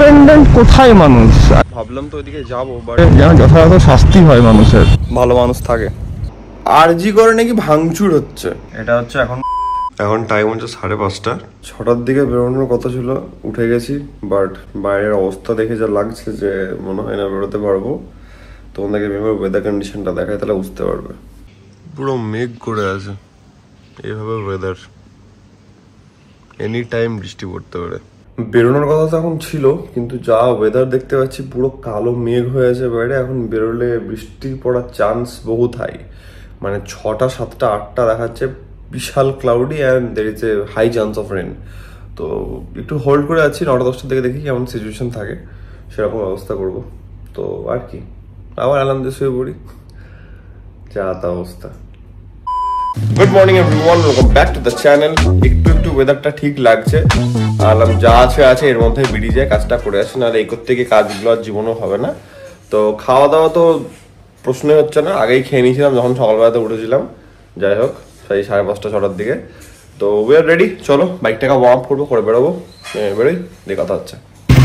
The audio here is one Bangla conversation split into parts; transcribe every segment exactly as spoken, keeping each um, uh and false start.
ইন্ডিপেন্ডেন্ট কোথায় মানুষ? ভাবলাম তো ওইদিকে যাবো, বাট যেন যথাযথ শাস্তি হয় মানুষের, ভালো মানুষ থাকে। আরজি করে নাকি ভাঙচুর হচ্ছে, এটা হচ্ছে এখন এখন টাইম হচ্ছে সাড়ে পাঁচটা। ছটার দিকে বেরোনোর কথা ছিল, উঠে গেছি, বাট বাইরের অবস্থা দেখে যা লাগছে যে মনে হয় না বেরোতে পারবো। তোমাদেরকে ভেবে ওয়েদার কন্ডিশনটা দেখায়, তাহলে বুঝতে পারবে। পুরো মেঘ করে আছে, এইভাবে ওয়েদার এনি টাইম বৃষ্টি পড়তে পারে। বেরোনোর কথা তো এখন ছিল, কিন্তু যা ওয়েদার দেখতে পাচ্ছি পুরো কালো মেঘ হয়ে আছে বাইরে। এখন বেরোলে বৃষ্টির পড়ার চান্স বহুত হাই, মানে ছটা সাতটা আটটা দেখাচ্ছে বিশাল cloudy and there is a high chance of rain. তো একটু হোল্ড করে আছি, নটা দশটার দিকে দেখি কেমন সিচুয়েশন থাকে, সেরকম ব্যবস্থা করব। তো আর কি, আবার অ্যালার্ম দিয়ে শুয়ে পড়ি, যা তা অবস্থা। Good morning everyone, welcome back to the channel. একটু একটু ওয়েদারটা ঠিক লাগছে, আলাম যা আছে আছে এর মধ্যে বেরিয়ে যায়, কাজটা করে আসি, নাহলে এই করতে গিয়ে কাজগুলো আর জীবনও হবে না। তো খাওয়া দাওয়া তো প্রশ্নই হচ্ছে না, আগেই খেয়ে নিয়েছিলাম যখন সকালবেলাতে উঠেছিলাম। যাই হোক, সেই সাড়ে পাঁচটা ছটার দিকে। তো উই আর রেডি, চলো বাইকটাকে ওয়ার্ম আপ করবো, করে বেরোবো। বেরোই, দিয়ে কথা হচ্ছে।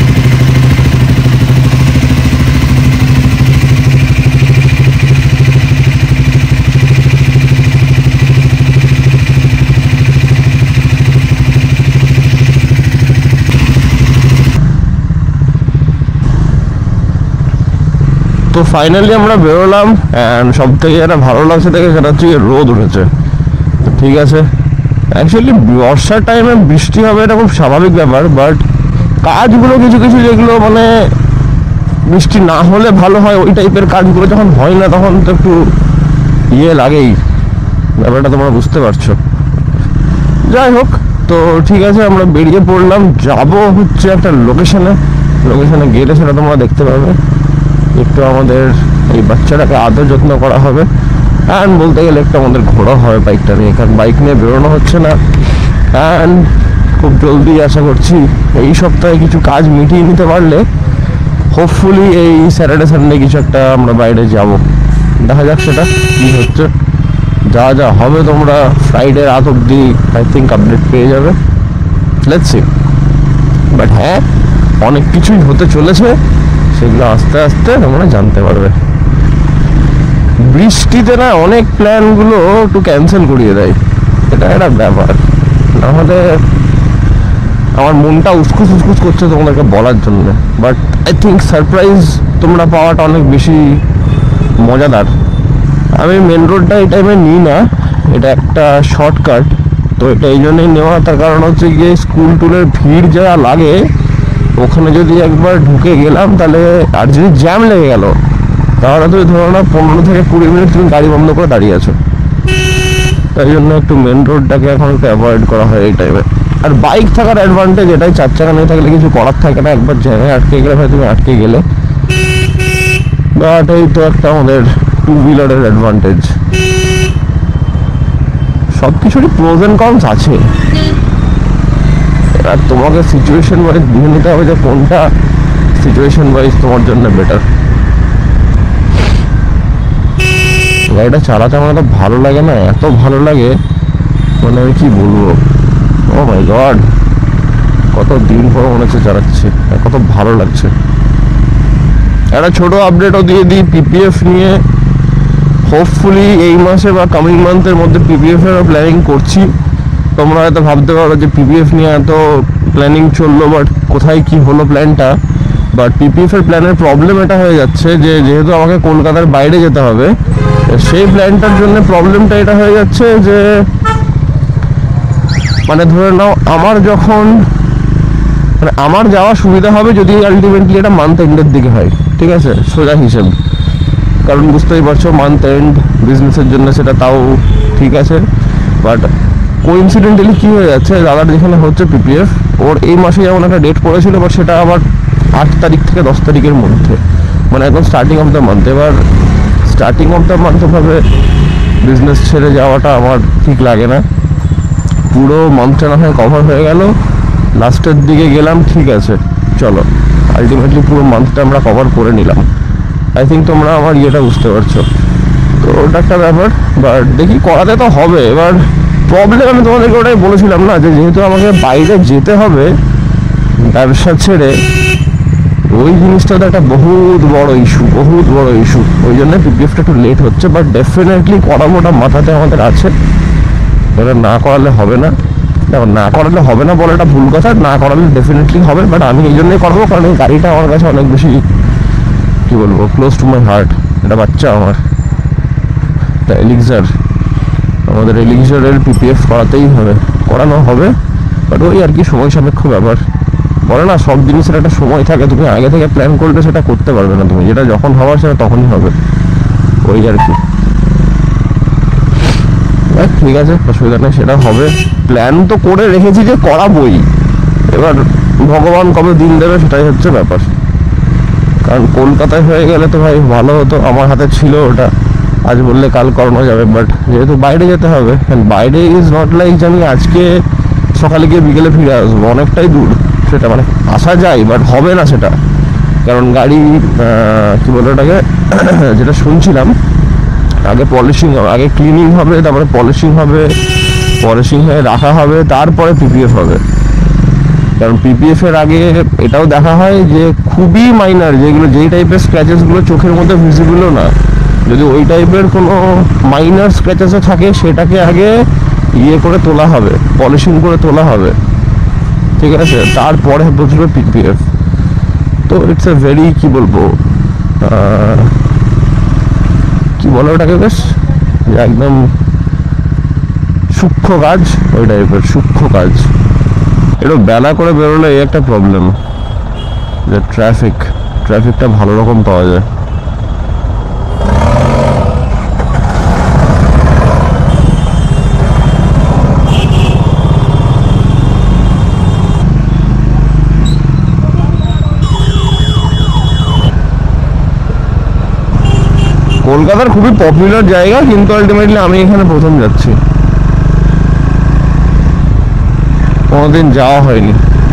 তো ফাইনালি আমরা বেরোলাম, অ্যান্ড সব থেকে যেটা ভালো লাগছে দেখে সেটা হচ্ছে রোদ উঠেছে। ঠিক আছে, অ্যাকচুয়ালি বর্ষার টাইমে বৃষ্টি হবে এটা খুব স্বাভাবিক ব্যাপার, বাট কাজগুলো কিছু কিছু যেগুলো মানে বৃষ্টি না হলে ভালো হয়, ওই টাইপের কাজগুলো যখন হয় না তখন তো একটু ইয়ে লাগেই, ব্যাপারটা তোমরা বুঝতে পারছো। যাই হোক, তো ঠিক আছে, আমরা বেরিয়ে পড়লাম, যাব হচ্ছে একটা লোকেশনে। লোকেশনে গেলে সেটা তোমরা দেখতে পাবে। একটু আমাদের এই বাচ্চাটাকে আদর যত্ন করা হবে, অ্যান্ড বলতে গেলে একটু আমাদের ঘোরা হবে বাইকটা নিয়ে, কারণ বাইক নিয়ে বেরোনো হচ্ছে না। অ্যান্ড খুব জলদি আশা করছি এই সপ্তাহে কিছু কাজ মিটিয়ে নিতে পারলে হোপফুলি এই স্যাটারডে সানডে কিছু একটা আমরা বাইরে যাব। দেখা যাক সেটা কী হচ্ছে। যা যা হবে তোমরা ফ্রাইডে রাত অবধি আই থিঙ্ক আপডেট পেয়ে যাবে। Let's see. বাট হ্যাঁ, অনেক কিছুই হতে চলেছে, সেগুলো আস্তে আস্তে তোমরা জানতে পারবে। বৃষ্টিতে না অনেক প্ল্যানগুলো একটু ক্যান্সেল করিয়ে দেয়, এটা একটা ব্যাপার। নাহলে আমার মনটা উসকুস উসকুস করছে তোমাদেরকে বলার জন্য, বাট আই থিঙ্ক সারপ্রাইজ তোমরা পাওয়াটা অনেক বেশি মজাদার। আমি মেন রোডটা এই টাইমে নিই না, এটা একটা শর্টকাট, তো এটা এই জন্যই নেওয়া। তার কারণ হচ্ছে গিয়ে স্কুল টুলের ভিড় যা লাগে, ওখানে যদি একবার ঢুকে গেলাম তাহলে, আর যদি জ্যাম লেগে গেল তাহলে তুমি ধরো না পনেরো থেকে কুড়ি মিনিট তুমি গাড়ি বন্ধ করে দাঁড়িয়ে আছো। তাই জন্য একটু মেন রোডটাকে এখন একটু অ্যাভয়েড করা হয় এই টাইমে। আর বাইক থাকার অ্যাডভান্টেজ এটাই, চার চাকা নিয়ে থাকলে কিছু করার থাকে না, একবার জায়গায় আটকে গেলে ভাই তুমি আটকে গেলে। বাট এই তো একটা আমাদের টু হুইলারের অ্যাডভান্টেজ। সব কিছুরই প্রোজ এন্ড কনস আছে, আর তোমাকে সিচুয়েশন ওয়াইজ বুঝে নিতে হবে যে কোনটা সিচুয়েশন ওয়াইজ তোমার জন্য বেটার। গাড়িটা চালাতে আমার এত ভালো লাগে না, এত ভালো লাগে মানে আমি কি বলবো। ও মাই গড, কত দিন পর মনে হচ্ছে চালাচ্ছি, কত ভালো লাগছে। একটা ছোট আপডেটও দিয়ে দিই পিপিএফ নিয়ে। হোপফুলি এই মাসে বা কামিং মান্থের মধ্যে পিপিএফ এর প্ল্যানিং করছি। তোমরা হয়তো ভাবতে পারো যে পিপিএফ নিয়ে এত প্ল্যানিং চললো, বাট কোথায় কি হলো প্ল্যানটা। বাট পিপিএফ এর প্ল্যানের প্রবলেম এটা হয়ে যাচ্ছে যে যেহেতু আমাকে কলকাতার বাইরে যেতে হবে, সেই প্ল্যানটার জন্য প্রবলেমটা এটা হয়ে যাচ্ছে যে মানে ধরে নাও আমার যখন মানে আমার যাওয়া সুবিধা হবে যদি আলটিমেটলি এটা মান্থ এন্ডের দিকে হয়, ঠিক আছে, সোজা হিসেব। কারণ বুঝতেই পারছো মান্থ এন্ড বিজনেসের জন্য সেটা তাও ঠিক আছে। বাট কোইন্সিডেন্টালি কী হয়ে যাচ্ছে, দাদার যেখানে হচ্ছে পিপিএফ, ওর এই মাসে যেমন একটা ডেট পড়েছিল, বাট সেটা আবার আট তারিখ থেকে দশ তারিখের মধ্যে, মানে একদম স্টার্টিং অফ দ্য মান্থ। এবার স্টার্টিং অফ দ্য মান্থ ভাবে বিজনেস ছেড়ে যাওয়াটা আমার ঠিক লাগে না। পুরো মান্থটা না হয় কভার হয়ে গেল, লাস্টের দিকে গেলাম, ঠিক আছে চলো, আলটিমেটলি পুরো মান্থটা আমরা কভার করে নিলাম। আই থিঙ্ক তোমরা আমার ইয়েটা বুঝতে পারছো। তো ওটা একটা ব্যাপার, বাট দেখি করাতে তো হবে। এবার প্রবলেম আমি তোমাদেরকে ওটাই বলেছিলাম না, যে যেহেতু আমাকে বাইরে যেতে হবে ব্যবসা ছেড়ে, ওই জিনিসটা তো একটা বহুত বড় ইস্যু, বহুত বড় ইস্যু। ওই জন্য পিপিএফটা একটু লেট হচ্ছে, বাট ডেফিনেটলি করাবোটা মাথাতে আমাদের আছে। ওটা না করালে হবে না, দেখো না করালে হবে না বলাটা ভুল কথা, না করালে ডেফিনেটলি হবে। বাট আমি এই জন্যই করবো কারণ এই গাড়িটা আমার কাছে অনেক বেশি কী বলবো ক্লোজ টু মাই হার্ট। এটা বাচ্চা আমার, তা এলিক্সার, আমাদের এলিক্সারের পিপিএফ করাতেই হবে, করানো হবে। বাট ওই আর কি সময় সাপেক্ষ ব্যাপার। বলে না সব জিনিসের একটা সময় থাকে, তুমি আগে থেকে প্ল্যান করলে সেটা করতে পারবে না, তুমি যেটা যখন হওয়ার সেটা তখনই হবে, ওই আর কি। ঠিক আছে, অসুবিধা নেই, সেটা হবে। প্ল্যান তো করে রেখেছি যে করাবই, এবার ভগবান কবে দিন দেবে সেটাই হচ্ছে ব্যাপার। কারণ কলকাতায় হয়ে গেলে তো ভাই ভালো হতো, আমার হাতে ছিল ওটা, আজ বললে কাল করানো যাবে। বাট যেহেতু বাইরে যেতে হবে, বাইরে ইজ নট লাইক যে আমি আজকে সকালে গিয়ে বিকেলে ফিরে আসবো, অনেকটাই দূর সেটা, মানে আসা যায় বাট হবে না সেটা। কারণ গাড়ি কী বলে ওটাকে যেটা শুনছিলাম, আগে পলিশিং হবে, আগে ক্লিনিং হবে, তারপরে পলিশিং হবে, পলিশিং হয়ে রাখা হবে, তারপরে পিপিএফ হবে। কারণ পিপিএফ এর আগে এটাও দেখা হয় যে খুবই মাইনার যেগুলো, যেই টাইপের স্ক্র্যাচেসগুলো চোখের মধ্যে ভিজিবলও না, যদি ওই টাইপের কোনো মাইনার স্ক্র্যাচেসও থাকে সেটাকে আগে ইয়ে করে তোলা হবে, পলিশিং করে তোলা হবে, ঠিক আছে, তারপরে বসবে পিপিএফ। তো ইটস এ ভেরি কী বলবো কি বলে ওটাকে, বেশ একদম সূক্ষ্ম কাজ, ওই টাইপের সূক্ষ্ম কাজ। একটু বেলা করে বেরোলে এই একটা প্রবলেম যে ট্রাফিক ট্রাফিকটা ভালো রকম পাওয়া যায়। কলকাতার খুবই পপুলার জায়গা, কিন্তু আলটিমেটলি আমি এখানে প্রথম যাচ্ছি, কোনোদিন যাওয়া হয়নি।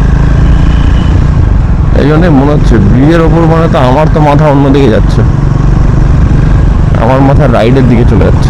এই জন্যই মনে হচ্ছে ব্রিজের ওপর মানে তো আমার তো মাথা অন্যদিকে যাচ্ছে, আমার মাথা রাইডের দিকে চলে যাচ্ছে।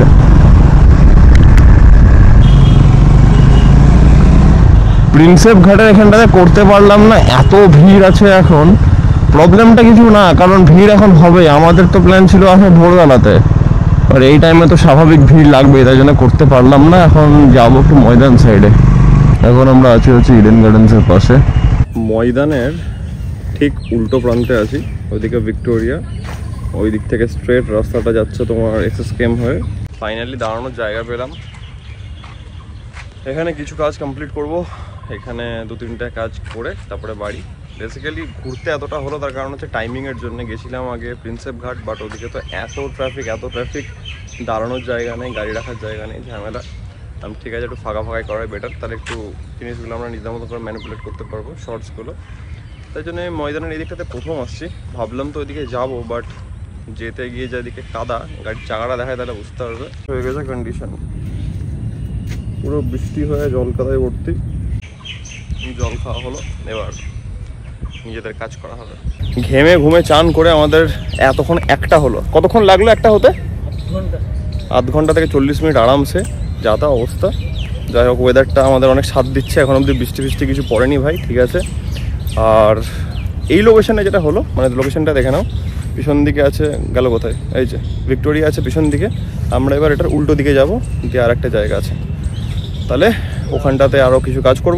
প্রিন্সেপ ঘাটের এখানটাতে করতে পারলাম না, এত ভিড় আছে এখন। প্রবলেমটা কিছু না, কারণ ভিড় এখন হবে, আমাদের তো প্ল্যান ছিল আসলে ভোরবেলাতে, আর এই টাইমে তো স্বাভাবিক ভিড় লাগবে, তাই জন্য করতে পারলাম না। এখন যাবো একটু ময়দান সাইডে। এখন আমরা আছি হচ্ছে ইডেন গার্ডেন্সের পাশে, ময়দানের ঠিক উল্টো প্রান্তে আছি, ওইদিকে ভিক্টোরিয়া, ওই দিক থেকে স্ট্রেট রাস্তাটা যাচ্ছে তোমার এসএসকেএম হয়ে। ফাইনালি দাঁড়ানোর জায়গা পেলাম, এখানে কিছু কাজ কমপ্লিট করব, এখানে দু তিনটা কাজ করে তারপরে বাড়ি। বেসিক্যালি ঘুরতে এতটা হলো তার কারণ হচ্ছে টাইমিংয়ের জন্য। গেছিলাম আগে প্রিন্সেপ ঘাট, বাট ওদিকে তো এত ট্রাফিক এত ট্রাফিক দাঁড়ানোর জায়গা নেই, গাড়ি রাখার জায়গা নেই, ঝামেলা। আমি ঠিক আছে একটু ফাঁকা ফাঁকাই করাই বেটার, তাহলে একটু জিনিসগুলো আমরা নিজের মতো করে ম্যানিপুলেট করতে পারবো, শর্টসগুলো। তাই জন্য ময়দানের এই দিকটাতে প্রথম আসছি, ভাবলাম তো ওইদিকে যাবো, বাট যেতে গিয়ে যেদিকে কাদা, গাড়ির চাকাটা দেখায় তাহলে বুঝতে পারবে। হয়ে গেছে কন্ডিশন, পুরো বৃষ্টি হয়ে জল কাদায় ভর্তি। জল খাওয়া হলো, এবার নিজেদের কাজ করা হবে। ঘেমে ঘুমে চান করে আমাদের এতক্ষণ একটা হলো, কতক্ষণ লাগলো একটা হতে? আধ ঘন্টা থেকে চল্লিশ মিনিট আরামসে, যা তা অবস্থা। যাই হোক, ওয়েদারটা আমাদের অনেক সাথ দিচ্ছে, এখন অবধি বৃষ্টি ফৃষ্টি কিছু পড়েনি ভাই, ঠিক আছে। আর এই লোকেশনে যেটা হলো, মানে লোকেশনটা দেখে নাও, পিছন দিকে আছে, গেল কোথায়, এই যে ভিক্টোরিয়া আছে পিছন দিকে, আমরা এবার এটার উল্টো দিকে যাব, দিয়ে আর একটা জায়গা আছে, তাহলে ওখানটাতে আরও কিছু কাজ করব।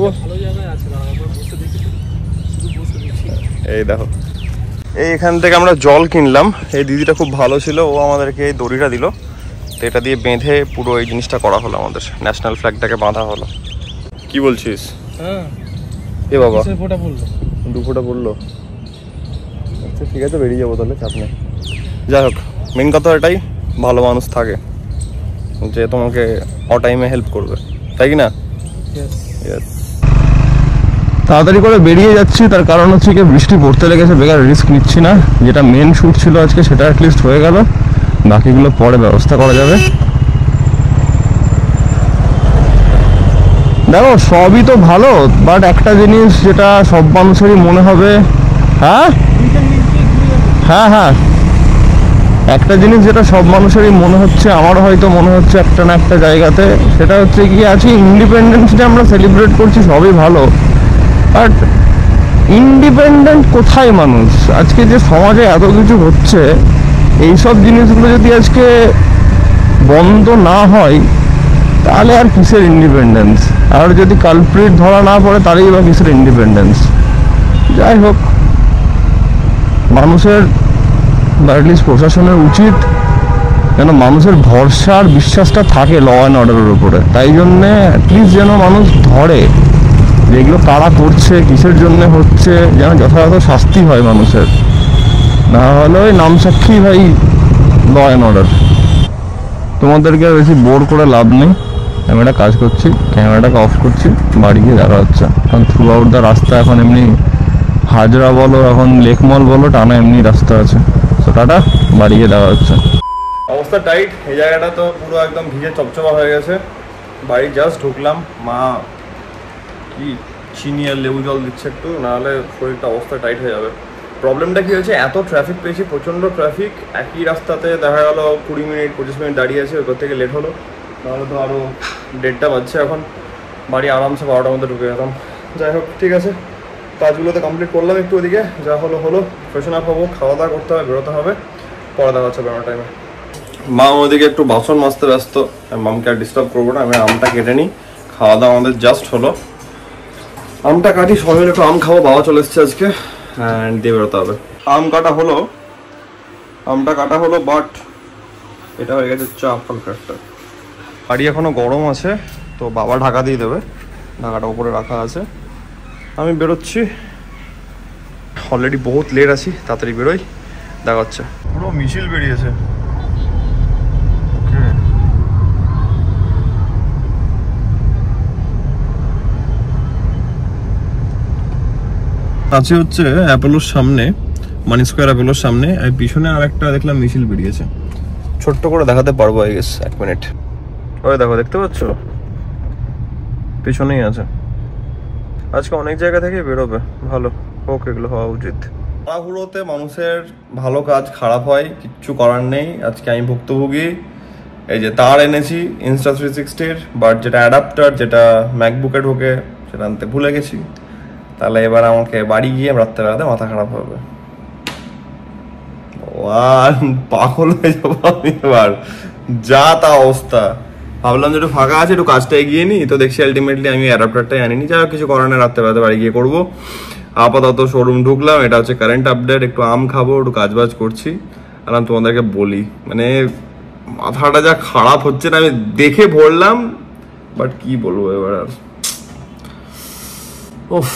এই দেখো, এই এখান থেকে আমরা জল কিনলাম, এই দিদিটা খুব ভালো ছিল, ও আমাদেরকে এই দড়িটা দিল, তো এটা দিয়ে বেঁধে পুরো এই জিনিসটা করা হলো, আমাদের ন্যাশনাল ফ্ল্যাগটাকে বাঁধা হলো। কি বলছিস? হ্যাঁ এ বাবা, দু ফোঁটা পড়লো, আচ্ছা ঠিক আছে বেরিয়ে যাবো তাহলে, চাপ নেই। যাই হোক, মেন কথা এটাই, ভালো মানুষ থাকে যে তোমাকে অটাইমে হেল্প করবে, তাই কি না? তাড়াতাড়ি করে বেরিয়ে যাচ্ছি, তার কারণ হচ্ছে কি বৃষ্টি পড়তে লেগেছে, বেকার রিস্ক নিচ্ছি না। যেটা মেন শ্যুট ছিল আজকে সেটা অ্যাটলিস্ট হয়ে গেল, বাকিগুলো পরে ব্যবস্থা করা যাবে। দেখো সবই তো ভালো, বাট একটা জিনিস যেটা সব মানুষেরই মনে হবে, হ্যাঁ হ্যাঁ হ্যাঁ একটা জিনিস যেটা সব মানুষেরই মনে হচ্ছে, আমারও হয়তো মনে হচ্ছে একটা না একটা জায়গাতে, সেটা হচ্ছে কি আছি ইন্ডিপেন্ডেন্স ডে আমরা সেলিব্রেট করছি, সবই ভালো, বাট ইন্ডিপেন্ডেন্ট কোথায় মানুষ? আজকে যে সমাজে এত কিছু হচ্ছে, এইসব জিনিসগুলো যদি আজকে বন্ধ না হয় তাহলে আর কিসের ইন্ডিপেন্ডেন্স? আর যদি কালপ্রিট ধরা না পড়ে তাহলেই বা কিসের ইন্ডিপেন্ডেন্স? যাই হোক, মানুষের বা অ্যাটলিস্ট প্রশাসনের উচিত যেন মানুষের ভরসা আর বিশ্বাসটা থাকে ল অ্যান্ড অর্ডারের উপরে। তাই জন্যে অ্যাটলিস্ট যেন মানুষ ধরে যেগুলো কারা করছে, কিসের জন্য হচ্ছে, যেন যথাযথ শাস্তি হয় মানুষের। না হলে ওই নাম সাক্ষী ভাই ল অ্যান্ড অর্ডার। তোমাদেরকে আর বেশি বোর করে লাভ নেই, আমি একটা কাজ করছি, ক্যামেরাটাকে অফ করছি, বাড়ি গিয়ে দেখা হচ্ছে। কারণ থ্রু আউট দ্য রাস্তা এখন এমনি হাজরা বলো, এখন লেকমল বলো, টানা এমনি রাস্তা আছে। তো টাটা, বাড়ি গিয়ে দেখা হচ্ছে। অবস্থা টাইট, এই জায়গাটা তো পুরো একদম ভিজে চপচপা হয়ে গেছে। বাড়ি জাস্ট ঢুকলাম, মা কি চিনি আর লেবু জল দিচ্ছে একটু, নাহলে শরীরটা অবস্থা টাইট হয়ে যাবে। প্রবলেমটা কি হয়েছে, এত ট্রাফিক পেয়েছি, প্রচণ্ড ট্রাফিক। একই রাস্তাতে দেখা গেলো কুড়ি মিনিট পঁচিশ মিনিট দাঁড়িয়ে আছে, ওপর থেকে লেট হলো। নাহলে তো আরও দেড়টা বাজছে এখন, বাড়ি আরামসে বারোটার মধ্যে ঢুকে যেতাম। যাই হোক, ঠিক আছে, কাজগুলোতে কমপ্লিট করলাম একটু ওদিকে, যা হলো হলো। ফ্রেশন আপ হবো, খাওয়া দাওয়া করতে হবে, বেরোতে হবে, পরে দেখা হচ্ছে বেরোনোর টাইমে। মা ওদিকে একটু বাসন মাজতে ব্যস্ত, মামকে আর ডিস্টার্ব করবো না, আমি আমটা কেটে নিই। খাওয়া দাওয়া আমাদের জাস্ট হলো, আমটা কাটি, সবাই একটু আম খাবো, বাবা চলে এসছে আজকে, অ্যান্ড দিয়ে বেরোতে হবে। আম কাটা হলো, আমটা কাটা হলো, বাট এটা হয়ে গেছে চাপ হালকা একটা। বাড়ি এখনো গরম আছে, তো বাবা ঢাকা দিয়ে দেবে, ঢাকাটা উপরে রাখা আছে। আমি বেরোচ্ছি, অলরেডি বহুত লেট আছি, তাড়াতাড়ি বেরোই, দেখা হচ্ছে। পুরো মিছিল বেরিয়েছে। আছে হচ্ছে অ্যাপোলোর সামনে, মানি স্কোয়ার অ্যাপোলোর সামনে, আর পিছনে আর একটা দেখলাম মিছিল বেরিয়েছে। ছোট্ট করে দেখাতে পারবো আই গেস, এক মিনিট। ওই দেখো, দেখতে পাচ্ছ, পিছনেই আছে। আজকে অনেক জায়গা থেকে বেরোবে, ভালো হোক, এগুলো হওয়া উচিত। তাড়াহুড়োতে মানুষের ভালো কাজ খারাপ হয়, কিচ্ছু করার নেই। আজকে আমি ভুক্তভোগী। এই যে তার এনেছি ইনস্টা থ্রি সিক্সটির, বাট যেটা অ্যাডাপ্টার, যেটা ম্যাকবুকে ঢোকে, সেটা আনতে ভুলে গেছি। তাহলে এবার আমাকে বাড়ি গিয়ে রাত্রেবেলাতে মাথা খারাপ হবে, পাগল হয়ে যাবো আমি এবার, যা তা অবস্থা। ভাবলাম যে একটু ফাঁকা আছে, একটু কাজটা এগিয়ে নিই, তো দেখছি আলটিমেটলি আমি অ্যাডাপ্টারটাই আনিনি। যা কিছু করার নেই, রাত্রেবেলাতে বাড়ি গিয়ে করবো। আপাতত শোরুম ঢুকলাম, এটা হচ্ছে কারেন্ট আপডেট, একটু আম খাবো, একটু কাজ বাজ করছি। আর আমি তোমাদেরকে বলি, মানে মাথাটা যা খারাপ হচ্ছে না, আমি দেখে ভরলাম, বাট কি বলবো এবার আর। ওফ,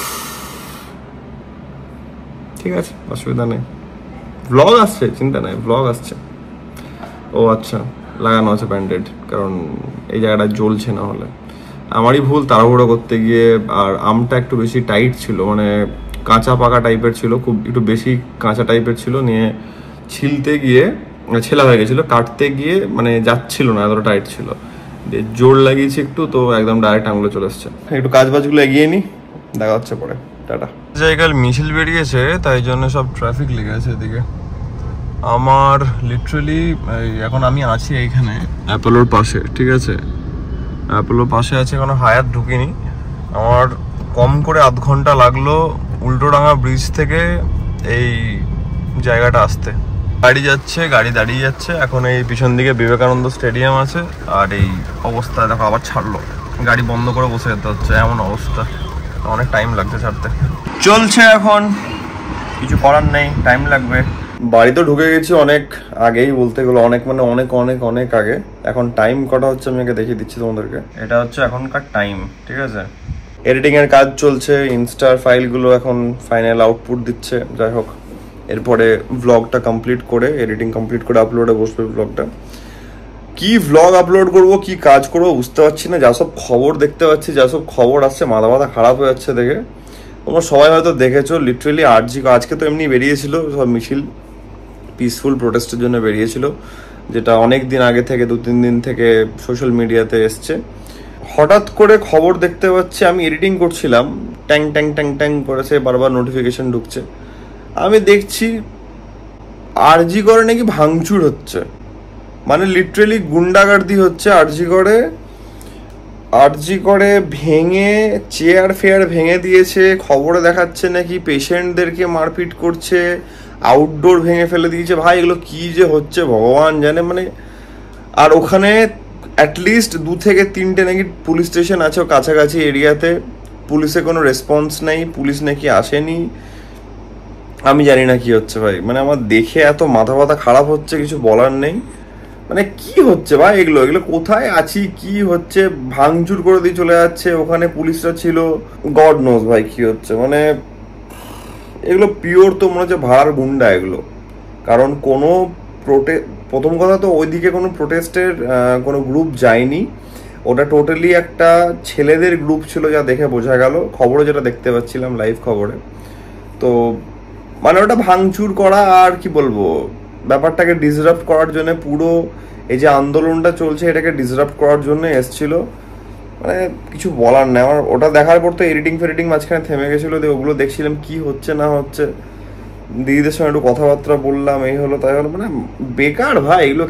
ঠিক আছে, অসুবিধা নেই, ব্লগ আসছে, চিন্তা নাই, ব্লগ আসছে। ও আচ্ছা, লাগানো আছে ব্যান্ডেড, কারণ এই জায়গাটা জ্বলছে, না হলে আমারই ভুল তাড়াহুড়ো করতে গিয়ে। আর আমটা একটু বেশি টাইট ছিল, মানে কাঁচা পাকা টাইপের ছিল, খুব একটু বেশি কাঁচা টাইপের ছিল, নিয়ে ছিলতে গিয়ে ছেলা হয়ে গেছিলো, কাটতে গিয়ে মানে যাচ্ছিল না, এতটা টাইট ছিল, দিয়ে জোর লাগিয়েছি একটু, তো একদম ডাইরেক্ট আঙুলে চলে এসছে। একটু কাজ বাজগুলো এগিয়ে নিই, দেখা হচ্ছে পরে, টাটা। জায়গায় মিছিল বেরিয়েছে, তাই জন্য সব ট্রাফিক লেগে আছে এদিকে। আমার লিটারালি এখন আমি আছি এইখানে অ্যাপোলোর পাশে, ঠিক আছে, অ্যাপোলোর পাশে আছে, এখনো হায়াত ঢুকিনি। আমার কম করে আধ ঘন্টা লাগলো উল্টোডাঙ্গা ব্রিজ থেকে এই জায়গাটা আসতে। গাড়ি যাচ্ছে, গাড়ি দাঁড়িয়ে যাচ্ছে, এখন এই পিছন দিকে বিবেকানন্দ স্টেডিয়াম আছে, আর এই অবস্থা দেখো, আবার ছাড়লো, গাড়ি বন্ধ করে বসে যেতে হচ্ছে, এমন অবস্থা, অনেক টাইম লাগছে ছাড়তে। চলছে এখন, কিছু করার নেই, টাইম লাগবে। বাড়িতে ঢুকে গেছি অনেক আগেই, বলতে গেলে অনেক মানে অনেক অনেক অনেক আগে। এখন টাইম কটা হচ্ছে আমি আগে দেখিয়ে দিচ্ছি তোমাদেরকে। এটা হচ্ছে এখনকার টাইম, ঠিক আছে। এডিটিং এর কাজ চলছে, ইনস্টার ফাইলগুলো এখন ফাইনাল আউটপুট দিচ্ছে। যাই হোক, এরপরে ব্লগটা কমপ্লিট করে, এডিটিং কমপ্লিট করে আপলোডে বসবে ব্লগটা। কি ব্লগ আপলোড করব, কি কাজ করবো বুঝতে পারছি না। যা সব খবর দেখতে পাচ্ছি, যা সব খবর আসছে, মাথা মাথা খারাপ হয়ে যাচ্ছে দেখে। তোমরা সবাই হয়তো দেখেছো, লিটারেলি আরজি আজকে তো এমনি বেরিয়েছিল সব মিছিল, পিসফুল প্রোটেস্টের জন্য বেরিয়েছিল, যেটা অনেক দিন আগে থেকে, দু তিন দিন থেকে সোশ্যাল মিডিয়াতে এসছে। হঠাৎ করে খবর দেখতে পাচ্ছি, আমি এডিটিং করছিলাম, ট্যাং ট্যাং ট্যাং ট্যাং করেছে, বারবার নোটিফিকেশন ঢুকছে। আমি দেখছি আরজি করে নাকি ভাঙচুর হচ্ছে, মানে লিটারেলি গুন্ডাগার্দি হচ্ছে আরজি করে। আরজি করে ভেঙে চেয়ার ফেয়ার ভেঙে দিয়েছে, খবরে দেখাচ্ছে নাকি পেশেন্টদেরকে মারপিট করছে, আউটডোর ভেঙে ফেলে দিয়েছে। ভাই এগুলো কি যে হচ্ছে ভগবান জানে। মানে আর ওখানে অ্যাটলিস্ট দু থেকে তিনটে নাকি পুলিশ স্টেশন আছে কাছাকাছি এরিয়াতে, পুলিশের কোনো রেসপন্স নেই, পুলিশ নাকি আসেনি। আমি জানি না কি হচ্ছে ভাই, মানে আমার দেখে এত মাথা ব্যথা খারাপ হচ্ছে, কিছু বলার নেই। মানে কি হচ্ছে ভাই এগুলো এগুলো কোথায় আছি, কি হচ্ছে, ভাঙচুর করে দিয়ে চলে যাচ্ছে, ওখানে পুলিশরা ছিল, গড নোজ ভাই কি হচ্ছে। মানে এগুলো পিওর তো মনে হচ্ছে ভাড়ার গুন্ডা এগুলো। কারণ কোনো প্রোটে প্রথম কথা তো ওইদিকে কোনো প্রোটেস্টের কোনো গ্রুপ যায়নি, ওটা টোটালি একটা ছেলেদের গ্রুপ ছিল, যা দেখে বোঝা গেল খবরে, যেটা দেখতে পাচ্ছিলাম লাইভ খবরে। তো মানে ওটা ভাঙচুর করা আর কি বলবো, ব্যাপারটাকে ডিসরাপ্ট করার জন্য, পুরো এই যে আন্দোলনটা চলছে এটাকে ডিসরাপ্ট করার জন্য এসছিল। মানে কিছু বলার নেই আমার। ওটা দেখার পর তো এডিটিং ফেডিটিং মাঝখানে থেমে গেছিলো, দিয়ে ওগুলো দেখছিলাম কি হচ্ছে না হচ্ছে, দিদিদের সঙ্গে একটু কথাবার্তা বললাম, এই হলো তাই হলো। মানে বেকার ভাই এগুলো,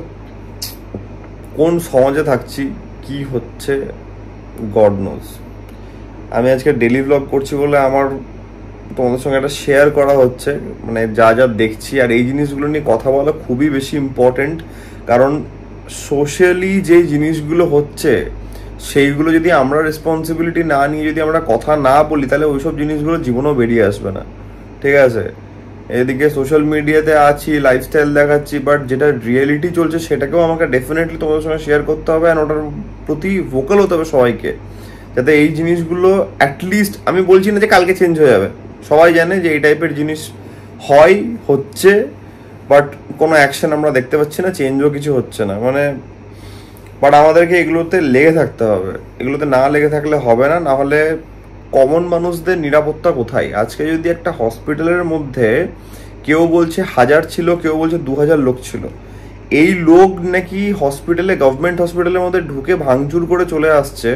কোন সমাজে থাকছি, কি হচ্ছে গড নোজ। আমি আজকে ডেলি ব্লগ করছি বলে আমার তোমাদের সঙ্গে একটা শেয়ার করা হচ্ছে, মানে যা যা দেখছি। আর এই জিনিসগুলো নিয়ে কথা বলা খুবই বেশি ইম্পর্টেন্ট, কারণ সোশ্যালি যে জিনিসগুলো হচ্ছে সেইগুলো যদি আমরা রেসপন্সিবিলিটি না নিয়ে যদি আমরা কথা না বলি, তাহলে ওইসব জিনিসগুলো জীবনেও বেরিয়ে আসবে না, ঠিক আছে। এদিকে সোশ্যাল মিডিয়াতে আছি, লাইফস্টাইল দেখাচ্ছি, বাট যেটা রিয়েলিটি চলছে সেটাকেও আমাকে ডেফিনেটলি তোমাদের সঙ্গে শেয়ার করতে হবে, আর ওটার প্রতি ভোকাল হতে হবে সবাইকে, যাতে এই জিনিসগুলো অ্যাটলিস্ট, আমি বলছি না যে কালকে চেঞ্জ হয়ে যাবে, সবাই জানে যে এই টাইপের জিনিস হয়, হচ্ছে, বাট কোনো অ্যাকশন আমরা দেখতে পাচ্ছি না, চেঞ্জও কিছু হচ্ছে না। মানে বাট আমাদেরকে এগুলোতে লেগে থাকতে হবে, এগুলোতে না লেগে থাকলে হবে না। না হলে কমন মানুষদের নিরাপত্তা কোথায়? আজকে যদি একটা হসপিটালের মধ্যে কেউ বলছে হাজার ছিল, কেউ বলছে দু হাজার লোক ছিল, এই লোক নাকি হসপিটালে, গভর্নমেন্ট হসপিটালের মধ্যে ঢুকে ভাঙচুর করে চলে আসছে,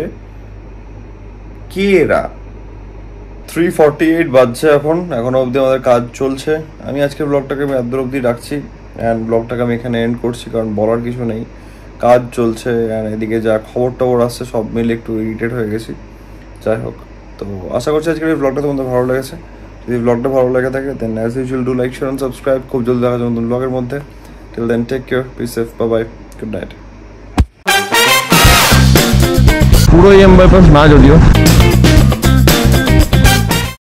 কে এরা? থ্রি ফর্টি এইট বাজছে এখন, এখনো অবধি আমাদের কাজ চলছে। আমি আজকে ব্লগটাকে আমি এত অবধি রাখছি, অ্যান্ড ব্লগটাকে আমি এখানে এন্ড করছি, কারণ বলার কিছু নেই, কাজ চলছে। অ্যান্ড এদিকে যা খবর টবর আসছে সব মিলে একটু ইরিটেট হয়ে গেছি। যাই হোক, তো আশা করছি আজকের এই ব্লগটা তোমাদের ভালো লেগেছে। যদি ব্লগটা ভালো লেগে থাকে then as usual do like, share, subscribe. খুব জলদি দেখা যাবে নতুন ব্লগের মধ্যে। Till then take care, be safe, bye bye, good night. পুরো এম বাইপাস না যদিও।